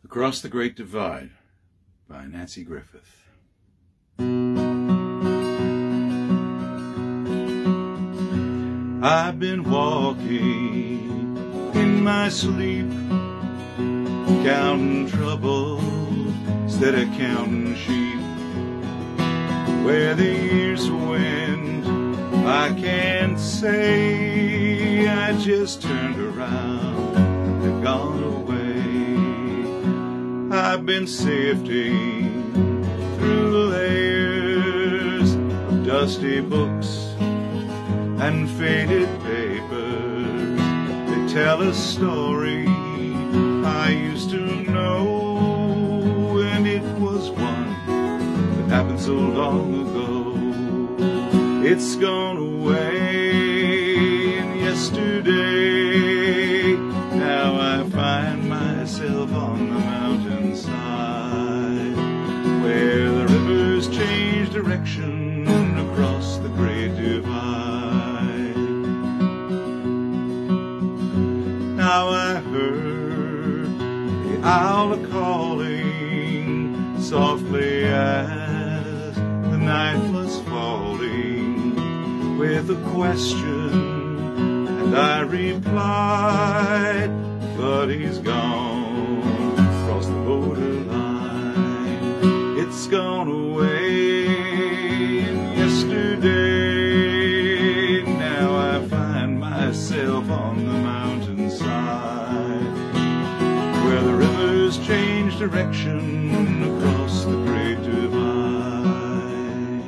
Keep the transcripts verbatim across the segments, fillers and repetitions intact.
Across the Great Divide by Nancy Griffith. I've been walking in my sleep, counting trouble instead of counting sheep. Where the years went, I can't say. I just turned around and they've gone away. I've been sifting through the layers of dusty books and faded papers. They tell a story I used to know, and it was one that happened so long ago. It's gone away in yesterday. Now I find myself on the mountainside, where the rivers change direction across the Great Divide. Now I heard the owl a-calling softly as the night was falling with a question, and I replied, but he's gone across the borderline. It's gone away in yesterday. Now I find myself on the mountainside, where the rivers change direction across the Great Divide.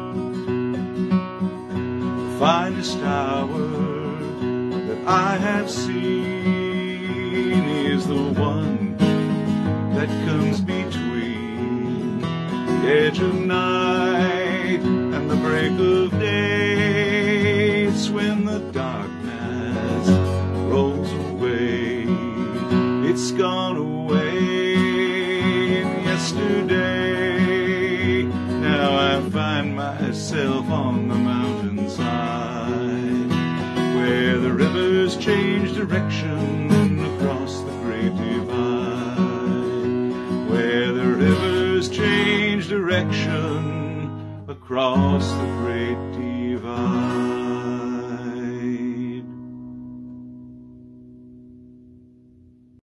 The finest hour that I have seen is the one that comes between the edge of night and the break of day. It's when the darkness rolls away. It's gone away in yesterday. Now I find myself on the mountainside, where the rivers change direction across the Great Divide, where the rivers change direction across the Great Divide.